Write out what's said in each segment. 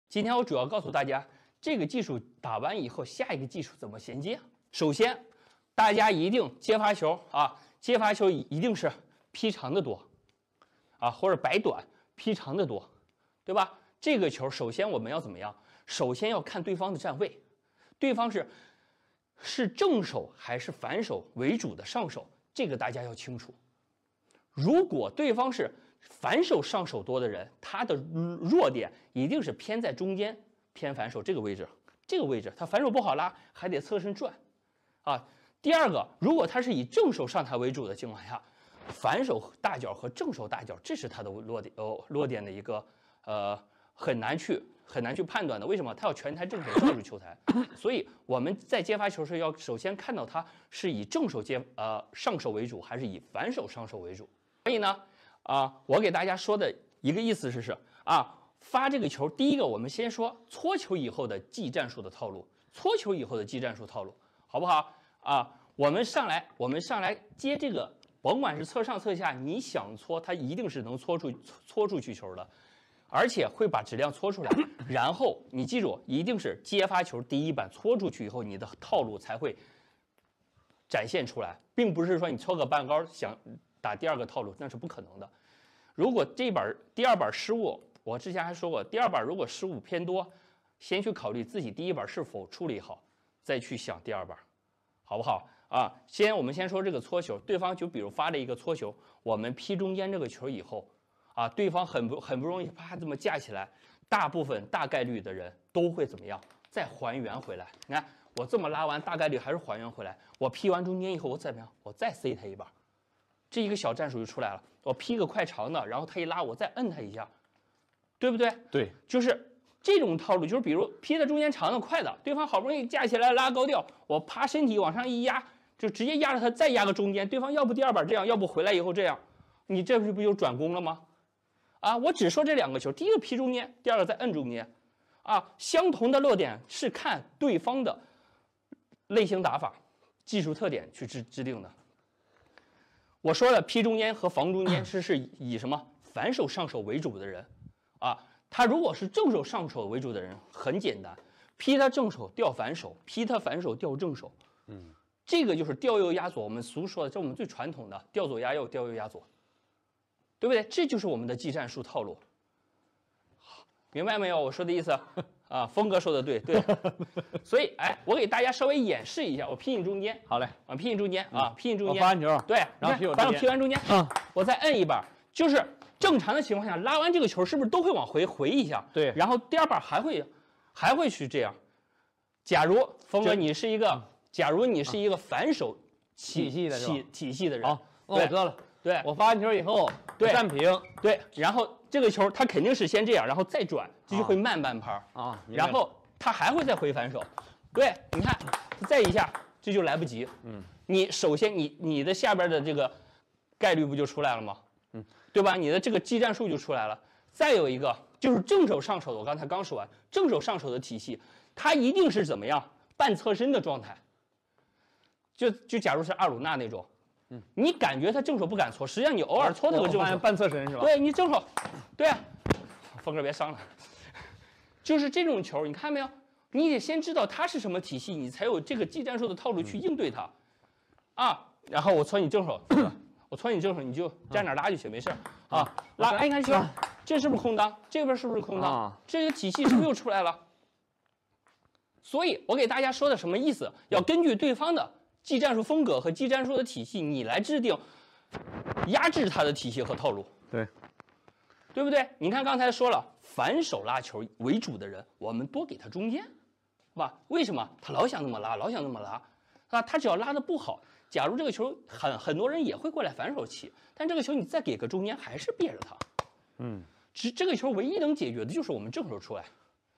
今天我主要告诉大家，这个技术打完以后，下一个技术怎么衔接。首先，大家一定接发球啊，接发球一定是劈长的多啊，或者摆短劈长的多，对吧？这个球首先我们要怎么样？首先要看对方的站位，对方是正手还是反手为主的上手，这个大家要清楚。如果对方是反手上手多的人，他的弱点一定是偏在中间，偏反手这个位置，他反手不好拉，还得侧身转，啊。第二个，如果他是以正手上台为主的情况下，反手大脚和正手大脚，这是他的落点的一个很难去判断的。为什么？他要全台正手上入球台，所以我们在接发球时要首先看到他是以正手上手为主，还是以反手上手为主。所以呢，我给大家说的一个意思是发这个球，第一个我们先说搓球以后的技战术的套路，好不好？我们上来接这个，甭管是侧上侧下，你想搓，它一定是能搓出去球的，而且会把质量搓出来。然后你记住，一定是接发球第一板搓出去以后，你的套路才会展现出来，并不是说你搓个半高想打第二个套路，那是不可能的。如果第二板失误，我之前还说过，第二板如果失误偏多，先去考虑自己第一板是否处理好，再去想第二板。好不好我们先说这个搓球，对方就比如发了一个搓球，我们劈中间这个球以后对方很不容易啪这么架起来，大概率的人都会怎么样？再还原回来。你看我这么拉完，大概率还是还原回来。我劈完中间以后，我怎么样？我再塞他一把，这一个小战术就出来了。我劈个快长的，然后他一拉，我再摁他一下，对不对？ 对， 就是这种套路，就是比如劈在中间长的快的，对方好不容易架起来拉高调，我趴身体往上一压，就直接压着他，再压个中间，对方要不第二板这样，要不回来以后这样，你这不就转攻了吗？我只说这两个球，第一个劈中间，第二个再摁中间，相同的落点是看对方的类型打法、技术特点去制定的。我说了，劈中间和防中间是以什么反手上手为主的人他如果是正手上手为主的人，很简单，劈他正手调反手，劈他反手调正手。这个就是调右压左，我们俗说的，这是我们最传统的调左压右，调右压左，对不对？这就是我们的技战术套路。明白没有？我说的意思峰哥说的对。所以我给大家稍微演示一下，我劈你中间， 好嘞， 劈你中间劈你中间， 我发完球， 对， 然后劈完中间，我再摁一板，就是正常的情况下，拉完这个球是不是都会往回一下？ 对， 然后第二板还会去这样。假如峰哥你是一个反手体系的人， 我知道了。 对， 我发完球以后， 对， 站平， 对，然后这个球他肯定是先这样，然后再转，这就会慢半拍然后他还会再回反手。对，你看，再一下，这就来不及。你首先你的下边的这个概率不就出来了吗？对吧？你的这个技战术就出来了。再有一个就是正手上手的，我刚才刚说完，正手上手的体系，它一定是怎么样？半侧身的状态。就假如是阿鲁纳那种，你感觉他正手不敢搓，实际上你偶尔搓那个正手， 半侧身是吧？ 对你正手，对峰哥别伤了，就是这种球，你看没有？你得先知道它是什么体系，你才有这个技战术的套路去应对它然后我搓你正手。我搓你正手，你就站哪拉就行，没事拉。你看球，这是不是空当？这边是不是空当？这个体系是不是又出来了？所以我给大家说的什么意思？要根据对方的技战术风格和技战术的体系，你来制定压制他的体系和套路。对不对？你看刚才说了，反手拉球为主的人，我们多给他中间，是吧？为什么？他老想那么拉，他只要拉的不好。假如这个球很多人也会过来反手起，但这个球你再给个中间还是憋着他。这个球唯一能解决的就是我们正手出来。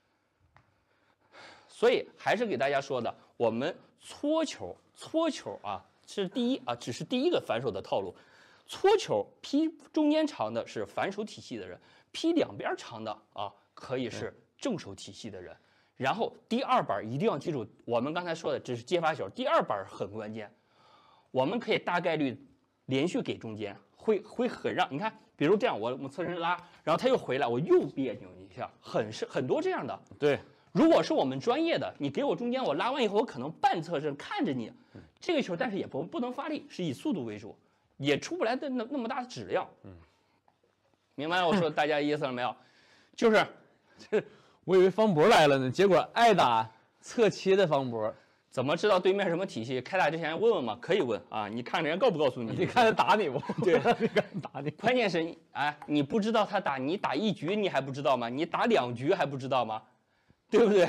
所以还是给大家说的，我们搓球是只是第一个反手的套路。搓球劈中间长的是反手体系的人，劈两边长的可以是正手体系的人。然后第二板一定要记住，我们刚才说的只是接发球，第二板很关键。我们可以大概率连续给中间，会很让你看，比如这样，我侧身拉，然后他又回来，我又别扭一下，很多这样的。 对， 如果是我们专业的，你给我中间，我拉完以后，我可能半侧身看着你这个球，但是也不能发力，是以速度为主，也出不来的那么大的质量。明白我说大家意思了没有？就是我以为方博来了呢，结果挨打侧切的方博。 怎么知道对面什么体系？开打之前问问嘛，可以问啊。你看人家告不告诉你？ 你看他打你不？ 对， 你看他打你。 关键是哎，你不知道他打你打1局，你还不知道吗？你打2局还不知道吗？对不对？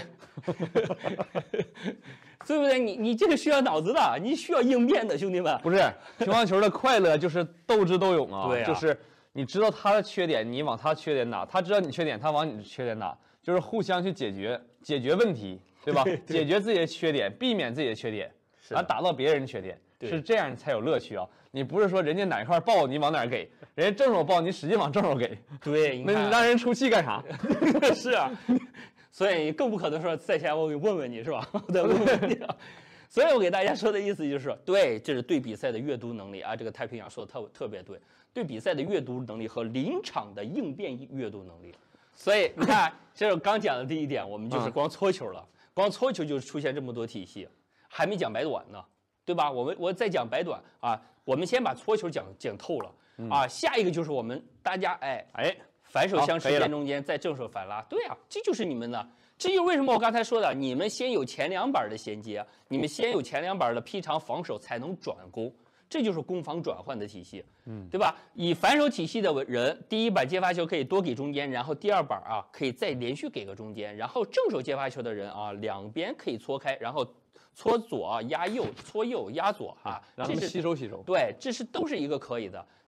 对不对？你这个需要脑子的，你需要应变的，兄弟们。 不是乒乓球的快乐就是斗智斗勇啊， 对啊就是你知道他的缺点，你往他缺点打；他知道你缺点，他往你的缺点打，就是互相去解决问题，对吧？ 对解决自己的缺点，避免自己的缺点， 是的然后打到别人的缺点， 对是这样才有乐趣啊！你不是说人家哪一块爆你往哪儿给，人家正手爆你使劲往正手给， 对，你看那你让人出气干啥？ 是啊，所以更不可能说赛前我给问问你是吧？再问问你啊。所以我给大家说的意思就是，对，这是对比赛的阅读能力啊。这个太平洋说的特别对，对比赛的阅读能力和临场的应变阅读能力。所以你看，这是刚讲的第一点，我们就是光搓球了，光搓球就出现这么多体系，还没讲白短呢，对吧？我再讲白短啊，我们先把搓球讲透了啊，下一个就是我们大家反手相持边中间，再正手反拉，对啊，这就是你们的。这就是为什么我刚才说的，你们先有前2板的衔接，你们先有前2板的劈长防守，才能转攻，这就是攻防转换的体系，对吧？以反手体系的人，第1板接发球可以多给中间，然后第2板啊可以再连续给个中间，然后正手接发球的人啊，两边可以搓开，然后搓左压右，搓右压左啊， 让他们吸收吸收。 对，这是都是一个可以的。